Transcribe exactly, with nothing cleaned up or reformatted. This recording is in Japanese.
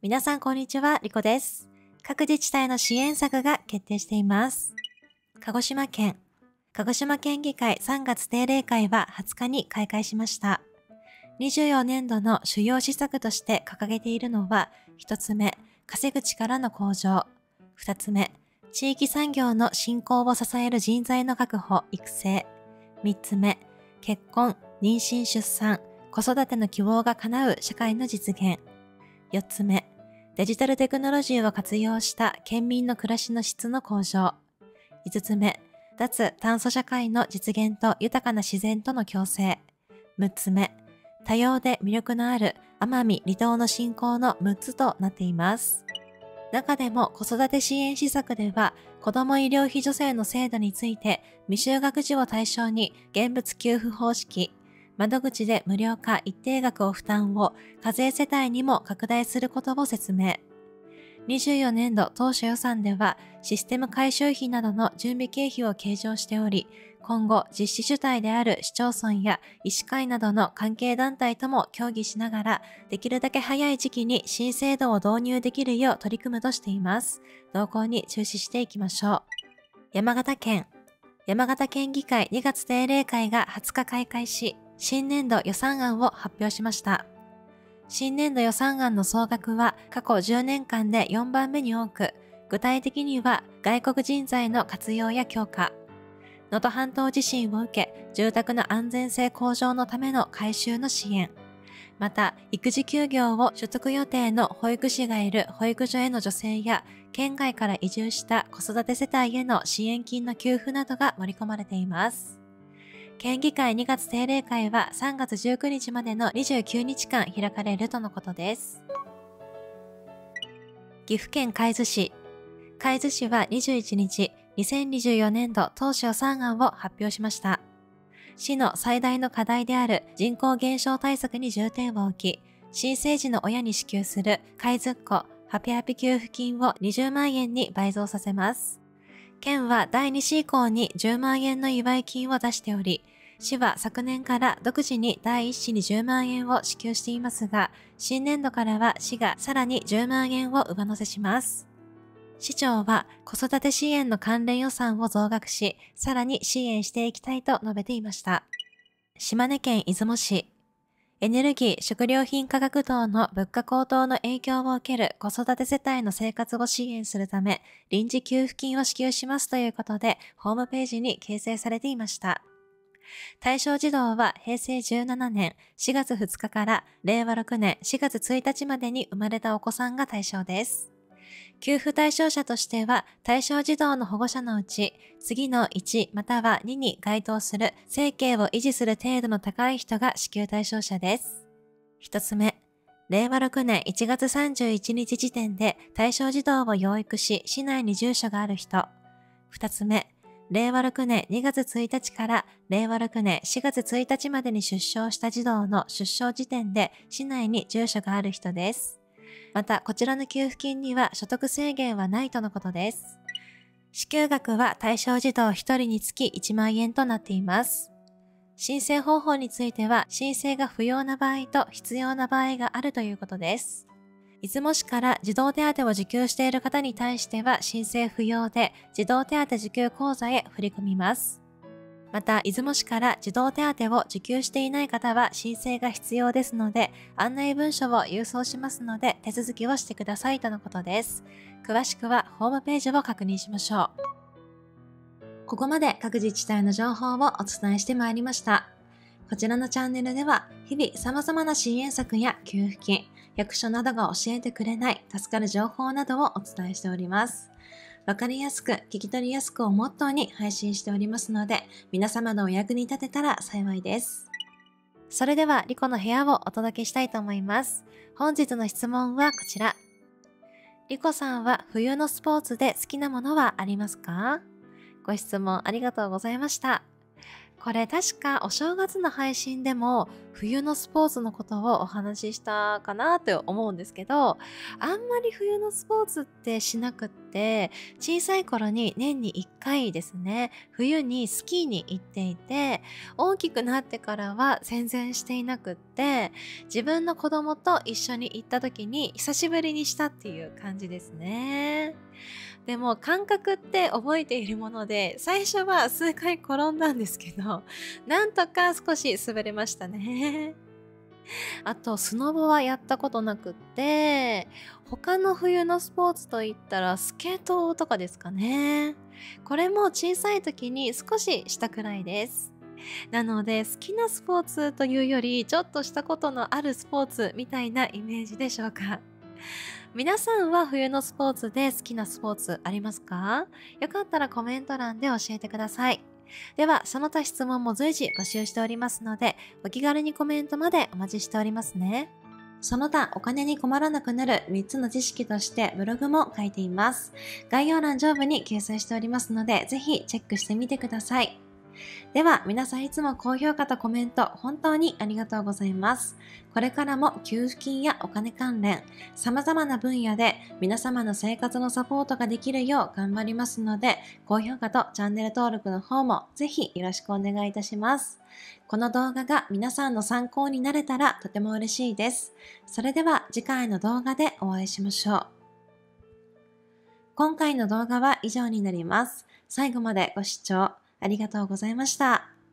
皆さんこんにちは、リコです。各自治体の支援策が決定しています。鹿児島県。鹿児島県議会さんがつ定例会ははつかに開会しました。にじゅうよねんどの主要施策として掲げているのは、ひとつめ、稼ぐ力の向上。ふたつめ、地域産業の振興を支える人材の確保・育成。みっつめ、結婚、妊娠・出産、子育ての希望が叶う社会の実現。よっつめ、デジタルテクノロジーを活用した県民の暮らしの質の向上。いつつめ、脱炭素社会の実現と豊かな自然との共生。むっつめ、多様で魅力のある奄美離島の振興のむっつとなっています。中でも子育て支援施策では、子ども医療費助成の制度について未就学児を対象に現物給付方式、窓口で無料か一定額を負担を課税世帯にも拡大することを説明。にじゅうよねんど当初予算ではシステム改修費などの準備経費を計上しており、今後実施主体である市町村や医師会などの関係団体とも協議しながら、できるだけ早い時期に新制度を導入できるよう取り組むとしています。動向に注視していきましょう。山形県。山形県議会にがつ定例会がはつか開会し、新年度予算案を発表しました。新年度予算案の総額は過去じゅうねんかんでよんばんめに多く、具体的には外国人材の活用や強化、能登半島地震を受け、住宅の安全性向上のための改修の支援、また育児休業を取得予定の保育士がいる保育所への助成や、県外から移住した子育て世帯への支援金の給付などが盛り込まれています。県議会にがつ定例会はさんがつじゅうくにちまでのにじゅうくにちかん開かれるとのことです。岐阜県海津市。海津市はにじゅういちにち、にせんにじゅうよねんど当初予算案を発表しました。市の最大の課題である人口減少対策に重点を置き、新生児の親に支給する海津っ子ハピハピ給付金をにじゅうまんえんに倍増させます。県はだいに子以降にじゅうまんえんの祝い金を出しており、市は昨年から独自にだいいっ子にじゅうまんえんを支給していますが、新年度からは市がさらにじゅうまんえんを上乗せします。市長は子育て支援の関連予算を増額し、さらに支援していきたいと述べていました。島根県出雲市。エネルギー・食料品価格等の物価高騰の影響を受ける子育て世帯の生活を支援するため、臨時給付金を支給しますということで、ホームページに掲載されていました。対象児童はへいせいじゅうななねんしがつふつかかられいわろくねんしがつついたちまでに生まれたお子さんが対象です。給付対象者としては、対象児童の保護者のうち、次のいちまたはにに該当する生計を維持する程度の高い人が支給対象者です。ひとつめ、れいわろくねんいちがつさんじゅういちにち時点で対象児童を養育し、市内に住所がある人。ふたつめ、れいわろくねんにがつついたちかられいわろくねんしがつついたちまでに出生した児童の出生時点で市内に住所がある人です。また、こちらの給付金には所得制限はないとのことです。支給額は対象児童ひとりにつきいちまんえんとなっています。申請方法については、申請が不要な場合と必要な場合があるということです。出雲市から児童手当を受給している方に対しては申請不要で、児童手当受給口座へ振り込みます。また、出雲市から児童手当を受給していない方は申請が必要ですので、案内文書を郵送しますので手続きをしてくださいとのことです。詳しくはホームページを確認しましょう。ここまで各自治体の情報をお伝えしてまいりました。こちらのチャンネルでは、日々様々な支援策や給付金、役所などが教えてくれない助かる情報などをお伝えしております。わかりやすく、聞き取りやすくをモットーに配信しておりますので、皆様のお役に立てたら幸いです。それでは、リコの部屋をお届けしたいと思います。本日の質問はこちら。リコさんは冬のスポーツで好きなものはありますか？ご質問ありがとうございました。これ確かお正月の配信でも冬のスポーツのことをお話ししたかなって思うんですけど、あんまり冬のスポーツってしなくって、小さい頃に年にいっかいですね、冬にスキーに行っていて、大きくなってからは全然していなくって、自分の子供と一緒に行った時に久しぶりにしたっていう感じですね。でも感覚って覚えているもので、最初は数回転んだんですけど、なんとか少し滑れましたね。あと、スノボはやったことなくって、他の冬のスポーツといったらスケートとかですかね。これも小さい時に少ししたくらいです。なので、好きなスポーツというより、ちょっとしたことのあるスポーツみたいなイメージでしょうか。皆さんは冬のスポーツで好きなスポーツありますか？よかったらコメント欄で教えてください。では、その他質問も随時募集しておりますので、お気軽にコメントまでお待ちしておりますね。その他、お金に困らなくなるみっつの知識としてブログも書いています。概要欄上部に掲載しておりますので、ぜひチェックしてみてください。では、皆さんいつも高評価とコメント本当にありがとうございます。これからも給付金やお金関連、様々な分野で皆様の生活のサポートができるよう頑張りますので、高評価とチャンネル登録の方もぜひよろしくお願いいたします。この動画が皆さんの参考になれたらとても嬉しいです。それでは次回の動画でお会いしましょう。今回の動画は以上になります。最後までご視聴ありがとうございました。